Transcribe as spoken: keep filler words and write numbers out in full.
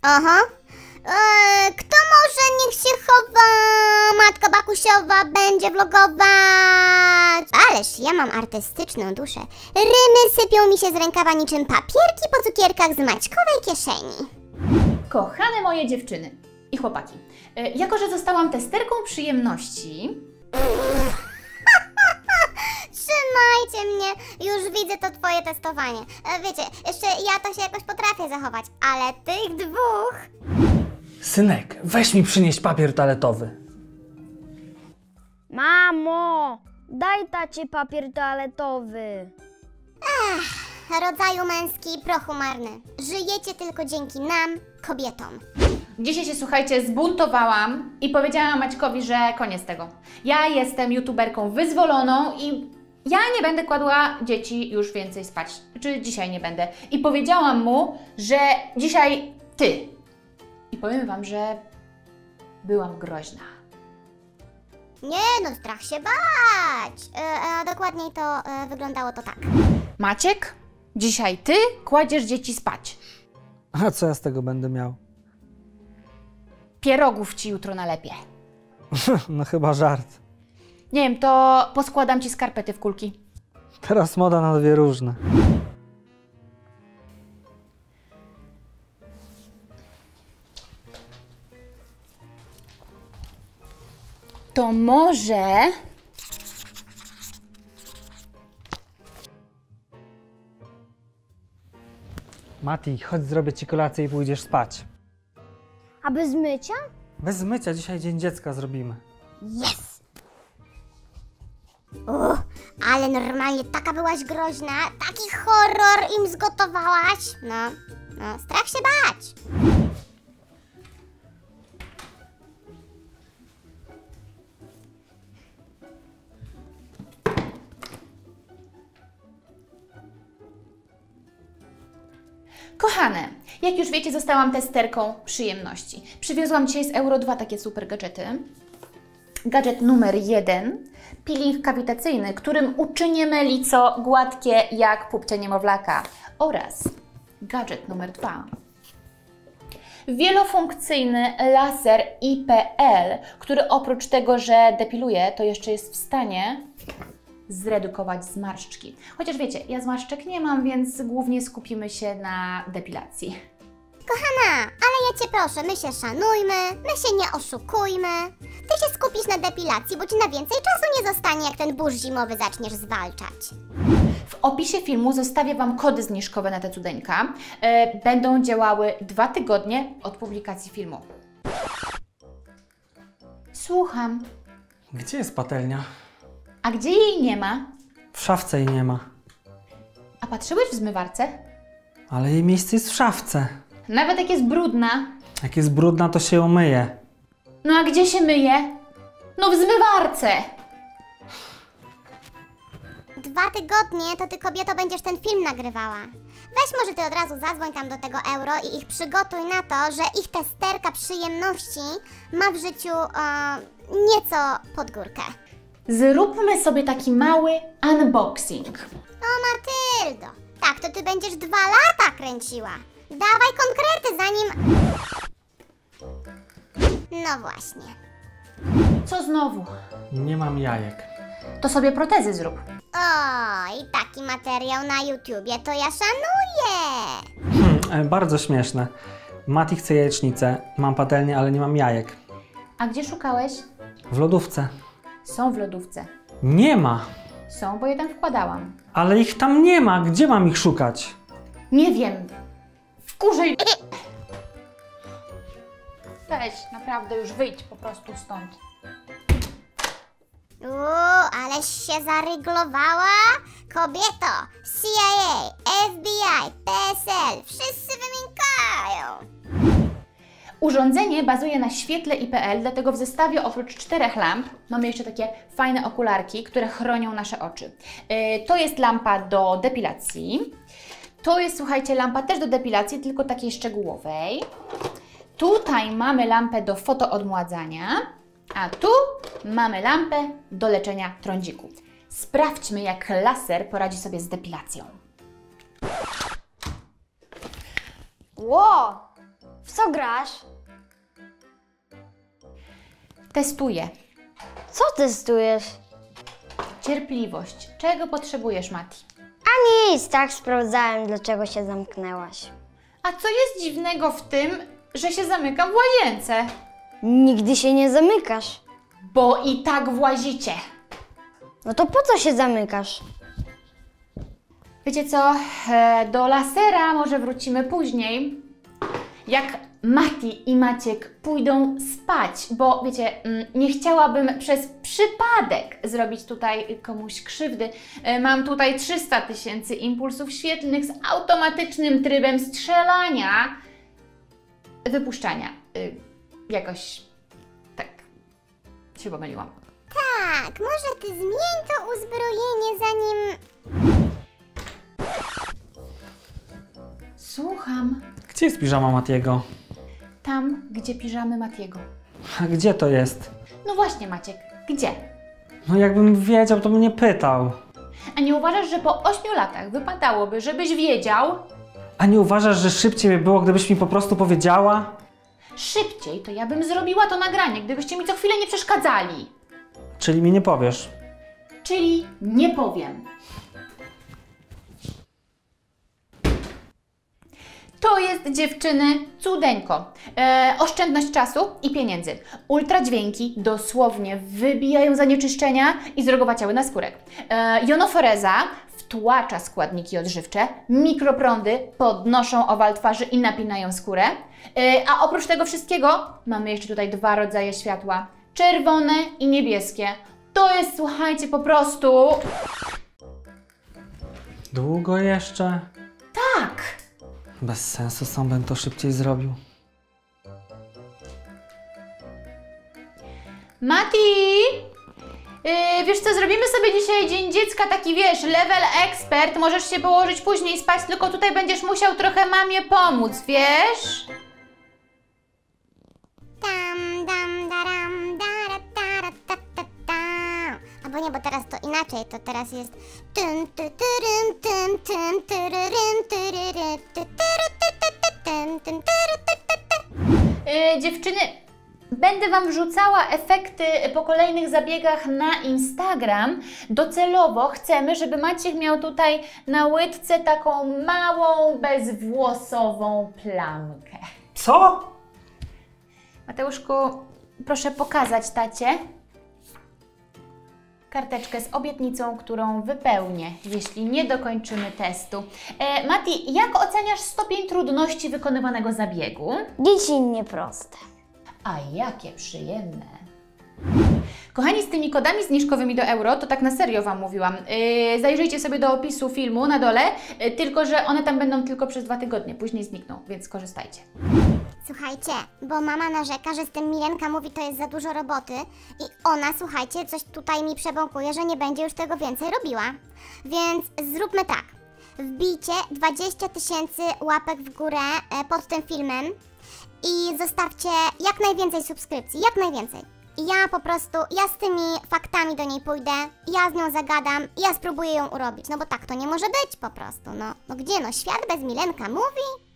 Aha. Eee, kto może niech się chowa? Matka Bakusiowa będzie vlogować. Ależ ja mam artystyczną duszę. Rymy sypią mi się z rękawa niczym papierki po cukierkach z Maćkowej kieszeni. Kochane moje dziewczyny i chłopaki, e, jako że zostałam testerką przyjemności... Trzymajcie mnie, już widzę to twoje testowanie. E, wiecie, jeszcze ja to się jakoś potrafię zachować, ale tych dwóch... Synek, weź mi przynieść papier toaletowy. Mamo, daj tacie papier toaletowy. Ech, rodzaju męski prochu marny. Żyjecie tylko dzięki nam, kobietom. Dzisiaj się, słuchajcie, zbuntowałam i powiedziałam Maćkowi, że koniec tego. Ja jestem youtuberką wyzwoloną i ja nie będę kładła dzieci już więcej spać. Czy dzisiaj nie będę. I powiedziałam mu, że dzisiaj ty. I powiem wam, że byłam groźna. Nie no, strach się bać. E, a dokładniej to e, wyglądało to tak. Maciek, dzisiaj ty kładziesz dzieci spać. A co ja z tego będę miał? Pierogów ci jutro nalepię. No chyba żart. Nie wiem, to poskładam ci skarpety w kulki. Teraz moda na dwie różne. To może... Mati, chodź zrobię ci kolację i pójdziesz spać. A bez mycia? Bez mycia, dzisiaj Dzień Dziecka zrobimy. Yes! Uch, ale normalnie taka byłaś groźna, taki horror im zgotowałaś. No, no, strach się bać. Kochane, jak już wiecie, zostałam testerką przyjemności. Przywiozłam dzisiaj z Euro dwa takie super gadżety. Gadżet numer jeden, peeling kawitacyjny, którym uczyniemy lico gładkie jak pupcia niemowlaka. Oraz gadżet numer dwa, wielofunkcyjny laser I P L, który oprócz tego, że depiluje, to jeszcze jest w stanie zredukować zmarszczki. Chociaż wiecie, ja zmarszczek nie mam, więc głównie skupimy się na depilacji. Kochana, ale ja Cię proszę, my się szanujmy, my się nie oszukujmy. Ty się skupisz na depilacji, bo Ci na więcej czasu nie zostanie, jak ten burz zimowy zaczniesz zwalczać. W opisie filmu zostawię Wam kody zniżkowe na te cudeńka. Yy, będą działały dwa tygodnie od publikacji filmu. Słucham. Gdzie jest patelnia? A gdzie jej nie ma? W szafce jej nie ma. A patrzyłeś w zmywarce? Ale jej miejsce jest w szafce. Nawet jak jest brudna. Jak jest brudna, to się ją myje. No a gdzie się myje? No w zmywarce! Dwa tygodnie to Ty, kobieto, będziesz ten film nagrywała. Weź może Ty od razu zadzwoń tam do tego Euro i ich przygotuj na to, że ich testerka przyjemności ma w życiu e, nieco pod górkę. Zróbmy sobie taki mały unboxing. O Matyldo, tak to Ty będziesz dwa lata kręciła. Dawaj konkrety zanim... No właśnie. Co znowu? Nie mam jajek. To sobie protezy zrób. O, i taki materiał na YouTubie to ja szanuję. Hmm, e, bardzo śmieszne. Mati chce jajecznicę, mam patelnię, ale nie mam jajek. A gdzie szukałeś? W lodówce. Są w lodówce. Nie ma. Są, bo je tam wkładałam. Ale ich tam nie ma. Gdzie mam ich szukać? Nie wiem. Wkurzej... Weź, naprawdę już wyjdź po prostu stąd. Uuu, aleś się zaryglowała? Kobieto, C I A, F B I, P S L, wszyscy wymiękają. Urządzenie bazuje na świetle I P L, dlatego w zestawie oprócz czterech lamp mamy jeszcze takie fajne okularki, które chronią nasze oczy. Yy, to jest lampa do depilacji. To jest, słuchajcie, lampa też do depilacji, tylko takiej szczegółowej. Tutaj mamy lampę do fotoodmładzania, a tu mamy lampę do leczenia trądziku. Sprawdźmy, jak laser poradzi sobie z depilacją. Ło! W co grasz? Testuję. Co testujesz? Cierpliwość. Czego potrzebujesz, Mati? A nic, tak sprawdzałem, dlaczego się zamknęłaś. A co jest dziwnego w tym, że się zamykam w łazience? Nigdy się nie zamykasz. Bo i tak włazicie. No to po co się zamykasz? Wiecie co, e, do lasera może wrócimy później, jak Mati i Maciek pójdą spać, bo wiecie, mm, nie chciałabym przez przypadek zrobić tutaj komuś krzywdy. E, Mam tutaj trzysta tysięcy impulsów świetlnych z automatycznym trybem strzelania, wypuszczania. Y, Jakoś tak się pomyliłam. Tak, może ty zmień to uzbrojenie zanim... Słucham. Gdzie jest piżama Matiego? Tam, gdzie piżamy Matiego. A gdzie to jest? No właśnie, Maciek, gdzie? No jakbym wiedział, to bym nie pytał. A nie uważasz, że po ośmiu latach wypadałoby, żebyś wiedział? A nie uważasz, że szybciej by było, gdybyś mi po prostu powiedziała? Szybciej to ja bym zrobiła to nagranie, gdybyście mi co chwilę nie przeszkadzali. Czyli mi nie powiesz. Czyli nie powiem. To jest, dziewczyny, cudeńko. E, oszczędność czasu i pieniędzy. Ultradźwięki dosłownie wybijają zanieczyszczenia i zrogowa ciały na skórek. E, jonoforeza wtłacza składniki odżywcze. Mikroprądy podnoszą owal twarzy i napinają skórę. E, a oprócz tego wszystkiego mamy jeszcze tutaj dwa rodzaje światła. Czerwone i niebieskie. To jest, słuchajcie, po prostu... Długo jeszcze? Tak! Bez sensu, sam bym to szybciej zrobił. Mati! Yy, wiesz co, zrobimy sobie dzisiaj Dzień Dziecka, taki wiesz, level ekspert. Możesz się położyć później spać, tylko tutaj będziesz musiał trochę mamie pomóc, wiesz? Tam, dam, daram, dara, dara, ta, ta, ta. Albo nie, bo teraz to inaczej, to teraz jest... Tyn, ty, tyrym, tyn, tyn, tyryrym, tyryry, ty, tyry, ty, ty, ty, tyn, tyn, tyry, ty, ty, ty. Yy, dziewczyny, będę Wam wrzucała efekty po kolejnych zabiegach na Instagram. Docelowo chcemy, żeby Maciek miał tutaj na łydce taką małą, bezwłosową plamkę. Co? Mateuszku, proszę pokazać tacie karteczkę z obietnicą, którą wypełnię, jeśli nie dokończymy testu. E, Mati, jak oceniasz stopień trudności wykonywanego zabiegu? Dziecinnie proste. A jakie przyjemne. Kochani, z tymi kodami zniżkowymi do euro, to tak na serio Wam mówiłam. Yy, zajrzyjcie sobie do opisu filmu na dole, yy, tylko że one tam będą tylko przez dwa tygodnie, później znikną, więc korzystajcie. Słuchajcie, bo mama narzeka, że z tym Milenka mówi, to jest za dużo roboty i ona, słuchajcie, coś tutaj mi przebąkuje, że nie będzie już tego więcej robiła. Więc zróbmy tak. Wbijcie dwadzieścia tysięcy łapek w górę e, pod tym filmem i zostawcie jak najwięcej subskrypcji, jak najwięcej. I ja po prostu, ja z tymi faktami do niej pójdę, ja z nią zagadam i ja spróbuję ją urobić, no bo tak to nie może być po prostu, no. No gdzie, no świat bez Milenka mówi?